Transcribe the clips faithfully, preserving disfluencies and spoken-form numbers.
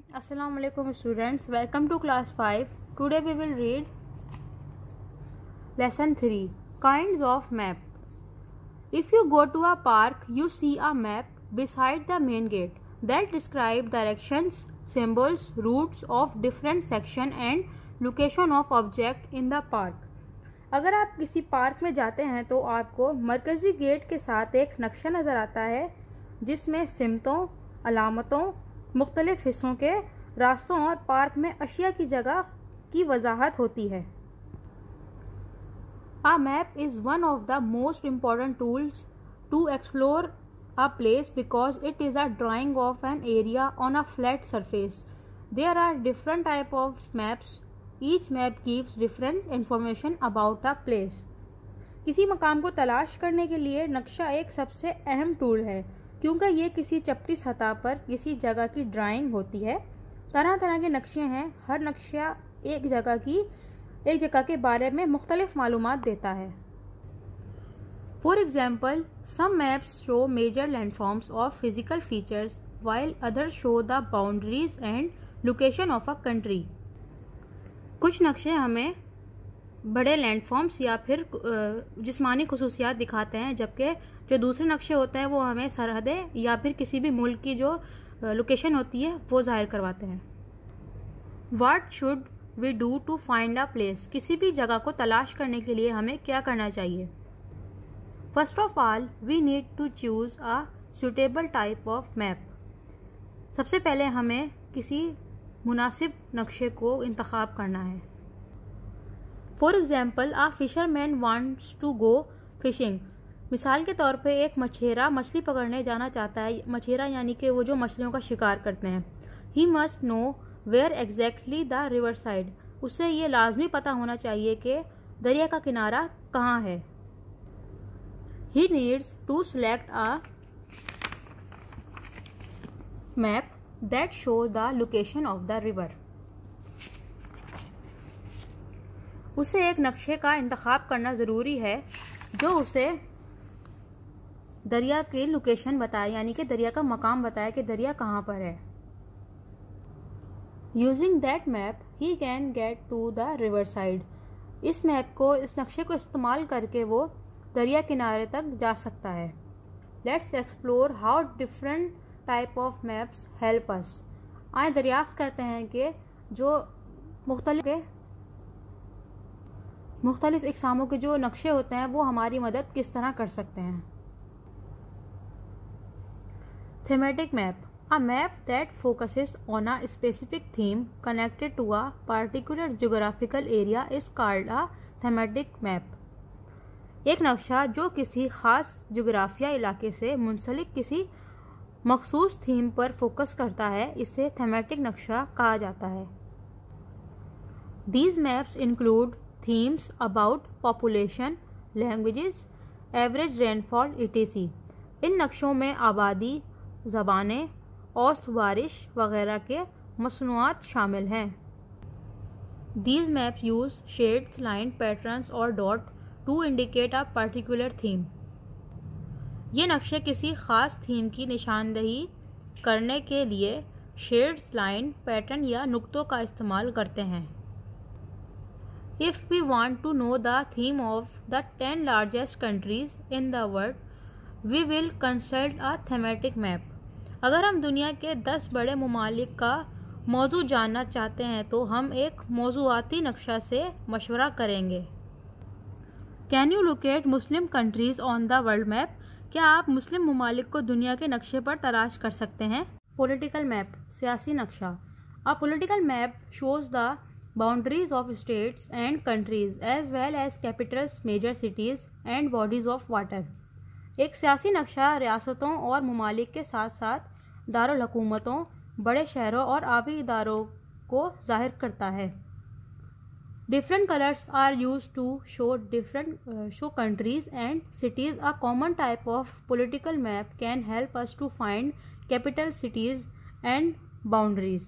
Assalamu alaikum students, welcome to class five. Today we will read lesson three, kinds of map. If you go to a park, you see a map beside the main gate that describe directions, symbols, routes of different section and location of object in the park. अगर आप किसी park में जाते हैं तो आपको मरकजी gate के साथ एक नक्शा नज़र आता है जिसमें सिमतों, अलामतों, मुख्तलिफ हिस्सों के रास्तों और पार्क में अशिया की जगह की वजाहत होती है। A map is one of the most important tools to explore a place because it is a drawing of an area on a flat surface. There are different type of maps. Each map gives different information about a place. किसी मकाम को तलाश करने के लिए नक्शा एक सबसे अहम टूल है क्योंकि ये किसी चपटी सतह पर किसी जगह की ड्राइंग होती है। तरह तरह के नक्शे हैं, हर नक्शा एक जगह की एक जगह के बारे में मुख्तलिफ मालूमात देता है। For example, some maps show major landforms of physical features while other show the boundaries and location of a country. कुछ नक्शे हमें बड़े लैंडफॉर्म्स या फिर जिस्मानी खुसूसियात दिखाते हैं, जबकि जो दूसरे नक्शे होते हैं वो हमें सरहदें या फिर किसी भी मुल्क की जो लोकेशन होती है वो जाहिर करवाते हैं। What should we do to find a place? किसी भी जगह को तलाश करने के लिए हमें क्या करना चाहिए? First of all we need to choose a suitable type of map. सबसे पहले हमें किसी मुनासिब नक्शे को इंतखाब करना है। For example, a fisherman wants to go fishing. मिसाल के तौर पे एक मछेरा मछली पकड़ने जाना चाहता है। मछेरा यानी कि वो जो मछलियों का शिकार करते हैं। He must know where exactly the river side. उससे ये लाजमी पता होना चाहिए कि दरिया का किनारा कहाँ है। He needs to select a map that show the location of the river. उसे एक नक्शे का इंतखाब करना ज़रूरी है जो उसे दरिया की लोकेशन बताए, यानी कि दरिया का मकाम बताए कि दरिया कहाँ पर है। Using that map, he can get to the river side. इस मैप को, इस नक्शे को इस्तेमाल करके वो दरिया किनारे तक जा सकता है। Let's explore how different type of maps help us. आए दरियाफ्त करते हैं कि जो मुख्तलिफ के मुख्तलिफ इकसामों के जो नक्शे होते हैं वो हमारी मदद किस तरह कर सकते हैं। Thematic map, a map that focuses on a specific theme connected to a particular geographical area is called a thematic map. एक नक्शा जो किसी खास ज्योग्राफिया इलाके से मुंसलिक किसी मखसूस थीम पर फोकस करता है, इसे थीमेटिक नक्शा कहा जाता है। These maps include themes about population, languages, average rainfall, et cetera. इन नक्शों में आबादी, ज़बानें, औसत बारिश वगैरह के मसनूआत शामिल हैं। These maps use shades, line, patterns और dot to indicate a particular theme. ये नक्शे किसी ख़ास थीम की निशानदही करने के लिए शेड्स, लाइन, पैटर्न या नुक्तों का इस्तेमाल करते हैं। If we want to know the theme of the ten largest countries in the world, we will consult a thematic map. अगर हम दुनिया के दस बड़े ममालिक का मौजू जानना चाहते हैं तो हम एक मौजूआती नक्शा से मशवरा करेंगे। Can you locate Muslim countries on the world map? क्या आप मुस्लिम ममालिक को दुनिया के नक्शे पर तलाश कर सकते हैं? पॉलिटिकल मैप, सियासी नक्शा। A political map shows the boundaries of states and countries as well as capitals, major cities and bodies of water. एक सियासी नक्शा रियासतों और ममालिक के साथ साथ दारुल हुकूमतों, बड़े शहरों और आबी इदारों को जाहिर करता है। Different colors are used to show different uh, show countries and cities. A common type of political map can help us to find capital cities and boundaries.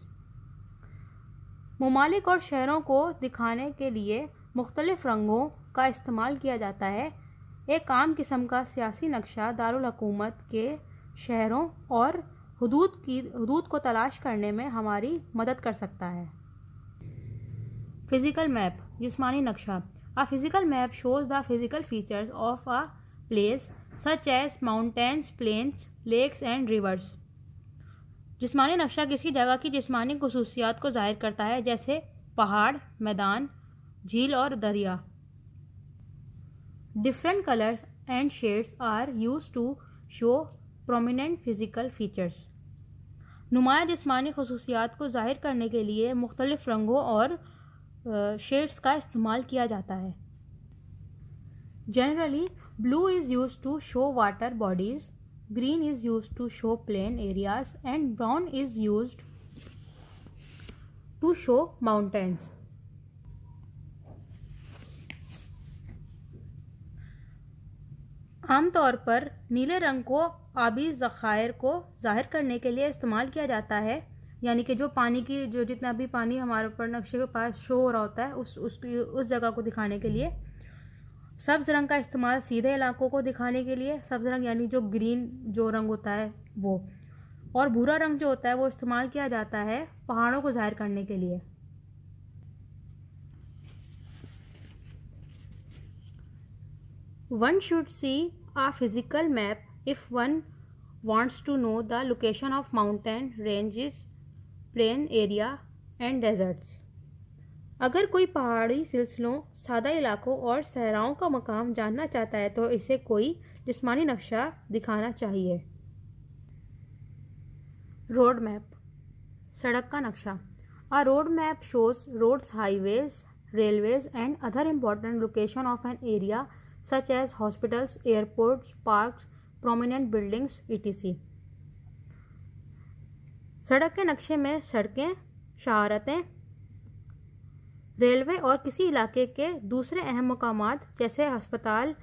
ममालिक और शहरों को दिखाने के लिए मुख्तलिफ रंगों का इस्तेमाल किया जाता है। एक आम किस्म का सियासी नक्शा दारुल हुकूमत के शहरों और हुदूद की हुदूद को तलाश करने में हमारी मदद कर सकता है। फिजिकल मैप, जिस्मानी नक्शा। A physical map shows the physical features of a place such as mountains, plains, lakes and rivers. जिस्मानी नक्शा किसी जगह की जिस्मानी खुसूसियात को जाहिर करता है, जैसे पहाड़, मैदान, झील और दरिया। Different colors and shades are used to show prominent physical features. नुमाया जिस्मानी खुसूसियात को जाहिर करने के लिए मुख्तलिफ रंगों और शेड्स का इस्तेमाल किया जाता है। Generally blue is use to show water bodies, green is use to show plain areas and brown is use to show mountains. आमतौर पर नीले रंग को आबी ज़खायर को जाहिर करने के लिए इस्तेमाल किया जाता है, यानी कि जो पानी की जो जितना भी पानी हमारे ऊपर नक्शे के पास शो हो रहा होता है उस उस उस जगह को दिखाने के लिए। सब्ज रंग का इस्तेमाल सीधे इलाकों को दिखाने के लिए, सब्ज रंग यानी जो ग्रीन जो रंग होता है वो, और भूरा रंग जो होता है वो इस्तेमाल किया जाता है पहाड़ों को जाहिर करने के लिए। One should see a physical map if one wants to know the location of mountain ranges, plain area and deserts. अगर कोई पहाड़ी सिलसिलों, सादा इलाकों और सहराओं का मकाम जानना चाहता है तो इसे कोई जिस्मानी नक्शा दिखाना चाहिए। रोड मैप, सड़क का नक्शा। A road map shows roads, highways, railways and other important location of an area such as hospitals, airports, parks, prominent buildings, E T C. सड़क के नक्शे में सड़कें, शहारतें, रेलवे और किसी इलाके के दूसरे अहम मकामात जैसे अस्पताल,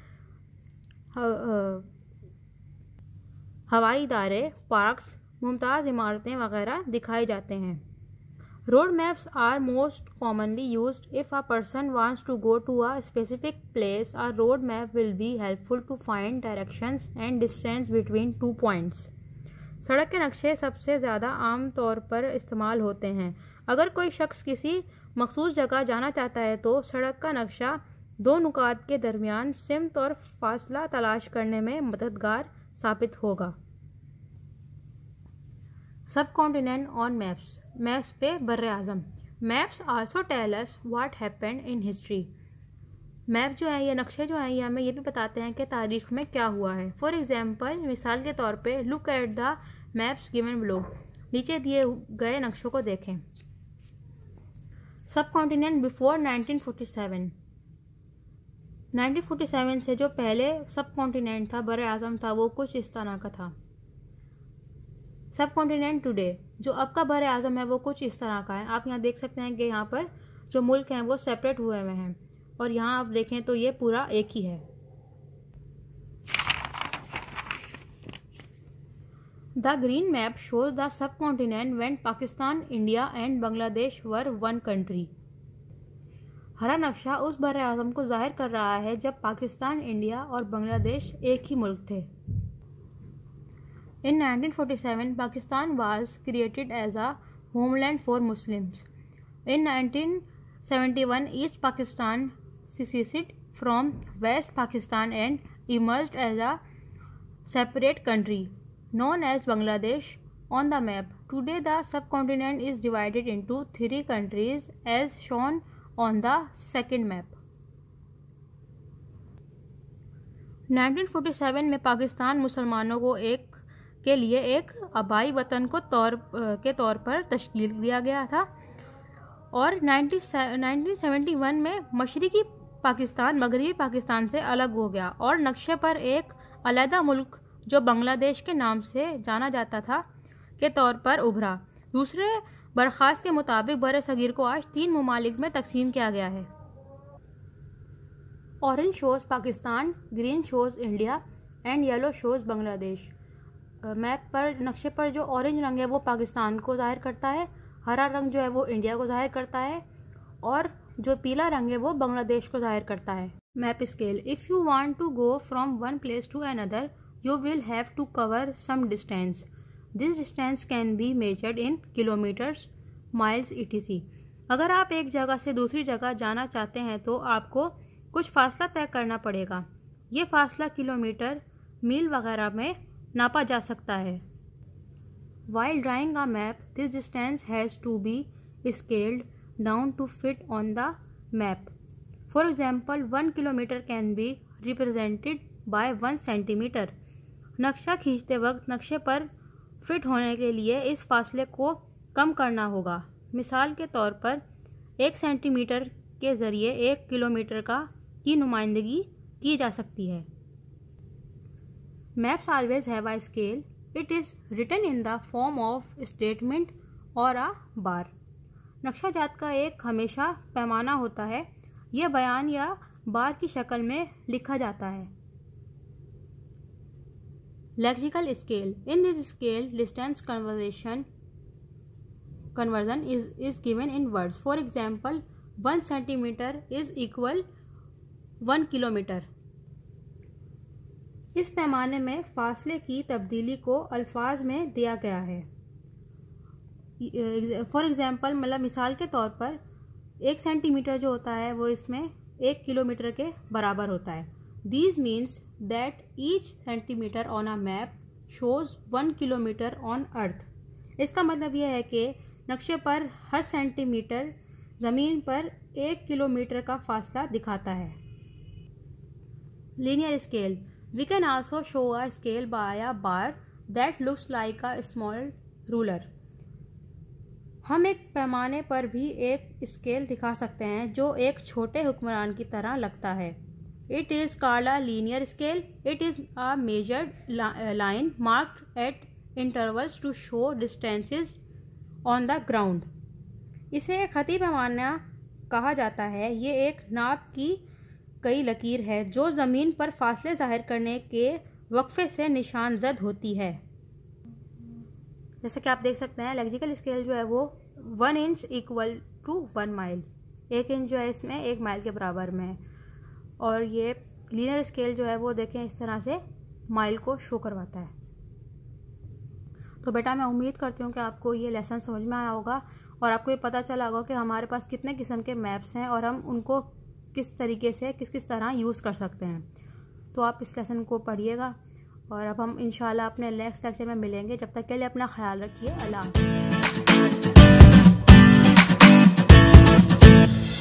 हवाई इदारे, पार्क्स, मुमताज़ इमारतें वगैरह दिखाए जाते हैं। Road maps are most commonly used if a person wants to go to a specific place. A road map will be helpful to find directions and distance between two points. सड़क के नक्शे सबसे ज़्यादा आम तौर पर इस्तेमाल होते हैं। अगर कोई शख्स किसी मखसूस जगह जाना चाहता है तो सड़क का नक्शा दो नुकात के दरमियान सिमत और फासला तलाश करने में मददगार साबित होगा। सब कॉन्टिनेंट ऑन मैप्स, मैप्स पे बर्रे आज़म। Maps also tell us what happened in history. Map जो है, ये नक्शे जो हैं, ये हमें ये भी बताते हैं कि तारीख में क्या हुआ है। फॉर एग्जाम्पल, मिसाल के तौर पे, look at the maps given below. नीचे दिए गए नक्शों को देखें। Subcontinent before nineteen forty seven. Nineteen forty seven से जो पहले सब कॉन्टिनेंट था, बर आज़म था, वो कुछ इस तरह का था। सब कॉन्टिनेंट टुडे, जो अब का बर आज़म है, वो कुछ इस तरह का है। आप यहाँ देख सकते हैं कि यहाँ पर जो मुल्क हैं वो सेपरेट हुए हुए हैं, और यहाँ आप देखें तो ये पूरा एक ही है। The green map shows the subcontinent when Pakistan, India and Bangladesh were one country. हरा नक्शा उस बर आज़म को जाहिर कर रहा है जब पाकिस्तान, इंडिया और बांग्लादेश एक ही मुल्क थे। In nineteen forty seven, Pakistan was created as a homeland for Muslims. In nineteen seventy one, east Pakistan seceded from West Pakistan and emerged as a separate country known as Bangladesh on the map. Today the subcontinent is divided into three countries as shown on the second map. नाइनटीन forty सेवन में पाकिस्तान मुसलमानों को एक के लिए एक आबाई वतन को तौर के तौर पर तश्कील दिया गया था, और नाइनटीन सेवेंटी वन में मशरिकी पाकिस्तान मगरबी पाकिस्तान से अलग हो गया और नक्शे पर एक अलहदा मुल्क जो बांग्लादेश के नाम से जाना जाता था के तौर पर उभरा। दूसरे बरखास्त के मुताबिक बर सगीर को आज तीन ममालिक में तकसीम किया गया है। Orange shows Pakistan, green shows India and yellow shows Bangladesh. Map पर नक्शे पर जो ऑरेंज रंग है वो पाकिस्तान को जाहिर करता है, हरा रंग जो है वो इंडिया को जाहिर करता है, और जो पीला रंग है वो बांग्लादेश को जाहिर करता है। Map scale, if you want to go from one place to another you will have to cover some distance. This distance can be measured in kilometres, miles, E T C. अगर आप एक जगह से दूसरी जगह जाना चाहते हैं तो आपको कुछ फासला तय करना पड़ेगा। ये फासला किलोमीटर, मील वगैरह में नापा जा सकता है। While drawing a map, this distance has to be scaled down to fit on the map. For example, one kilometer can be represented by one centimeter. नक्शा खींचते वक्त नक्शे पर फिट होने के लिए इस फासले को कम करना होगा। मिसाल के तौर पर एक सेंटीमीटर के ज़रिए एक किलोमीटर का की नुमाइंदगी की जा सकती है। Maps always have a scale. It is written in the form of statement or a bar. नक्शा जात का एक हमेशा पैमाना होता है। यह बयान या बार की शक्ल में लिखा जाता है। Lexical scale. In this scale, distance conversion conversion is is given in words. For example, one centimeter is equal one kilometer. इस पैमाने में फासले की तब्दीली को अल्फाज में दिया गया है। फॉर एग्जाम्पल, मतलब मिसाल के तौर पर एक सेंटीमीटर जो होता है वो इसमें एक किलोमीटर के बराबर होता है। These means that each centimeter on a map shows one kilometer on earth. इसका मतलब यह है कि नक्शे पर हर सेंटीमीटर ज़मीन पर एक किलोमीटर का फासला दिखाता है। Linear scale. We can also show a scale by a bar that looks like a small ruler. हम एक पैमाने पर भी एक स्केल दिखा सकते हैं जो एक छोटे हुक्मरान की तरह लगता है। It is called a linear scale. It is a measured line marked at intervals to show distances on the ground. इसे खती पैमाना कहा जाता है। ये एक नाप की कई लकीर है जो ज़मीन पर फासले जाहिर करने के वक्फे से निशानजद होती है। जैसे कि आप देख सकते हैं, लेक्सिकल स्केल जो है वो one inch equal to one mile, एक इंच जो है इसमें एक माइल के बराबर में है। और ये लीनियर स्केल जो है वो देखें इस तरह से माइल को शो करवाता है। तो बेटा मैं उम्मीद करती हूँ कि आपको ये लेसन समझ में आया होगा और आपको ये पता चला होगा कि हमारे पास कितने किस्म के मैप्स हैं और हम उनको किस तरीके से किस किस तरह यूज़ कर सकते हैं। तो आप इस लेसन को पढ़िएगा और अब हम इंशाल्लाह अपने नेक्स्ट लेक्चर में मिलेंगे। जब तक के लिए अपना ख्याल रखिए। अल्लाह हाफ़िज़।